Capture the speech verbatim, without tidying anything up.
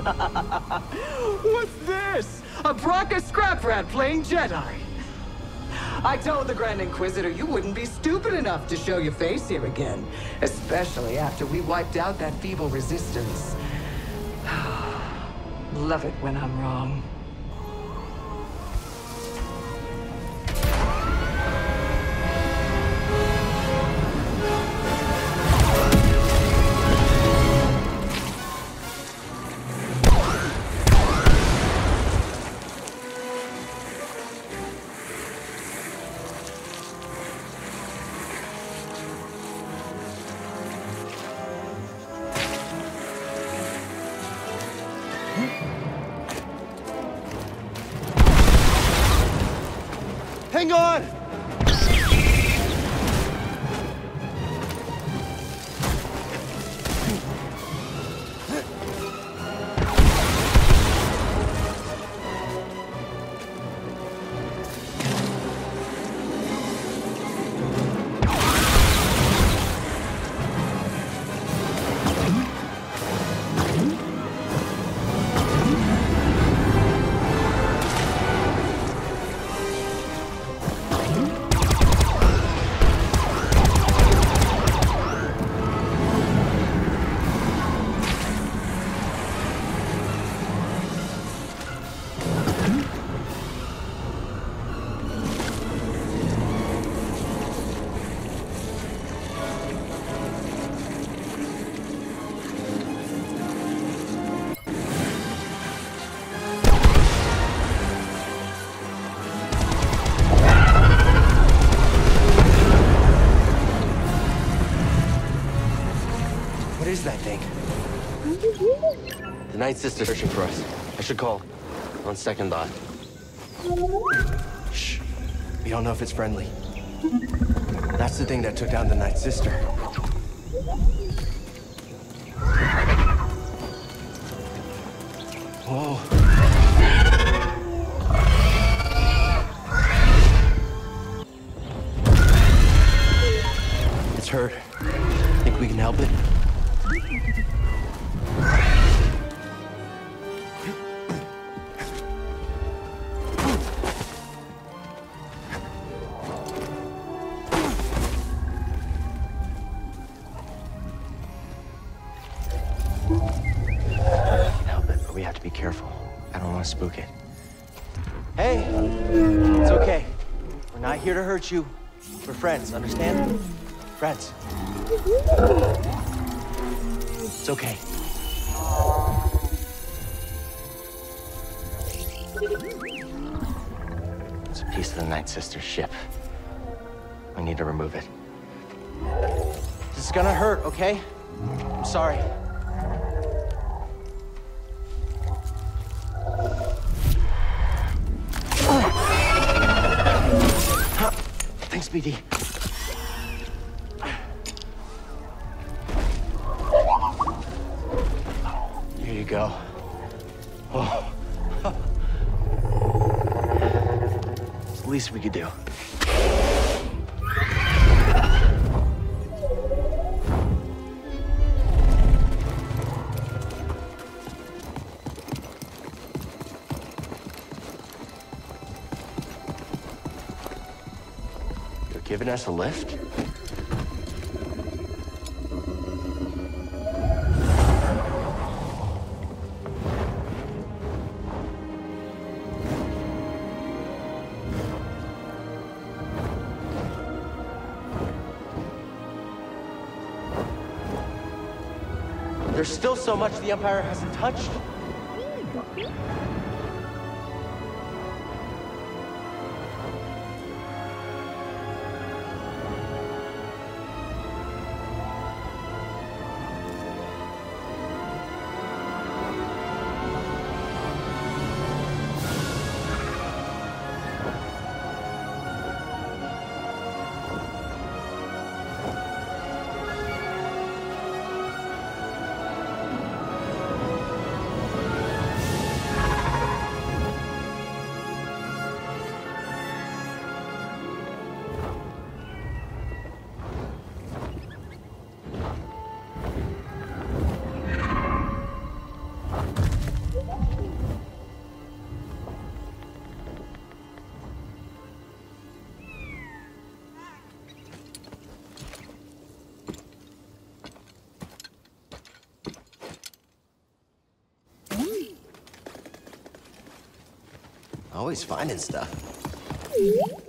What's this? A Bracca scrap rat playing Jedi. I told the Grand Inquisitor you wouldn't be stupid enough to show your face here again. Especially after we wiped out that feeble resistance. Love it when I'm wrong. Hang on! What is that thing? The Night Sister's searching for us. I should call. On second thought. Shh. We don't know if it's friendly. That's the thing that took down the Night Sister. Whoa. It's hurt. Think we can help it? We have to be careful. I don't want to spook it. Hey, it's okay. We're not here to hurt you. We're friends, understand? Friends. It's okay. It's a piece of the Night Sister's ship. We need to remove it. This is gonna hurt, okay? I'm sorry. Thanks, B D. Here you go. Oh. It's the least we could do. Giving us a lift? There's still so much the Empire hasn't touched. Always finding stuff.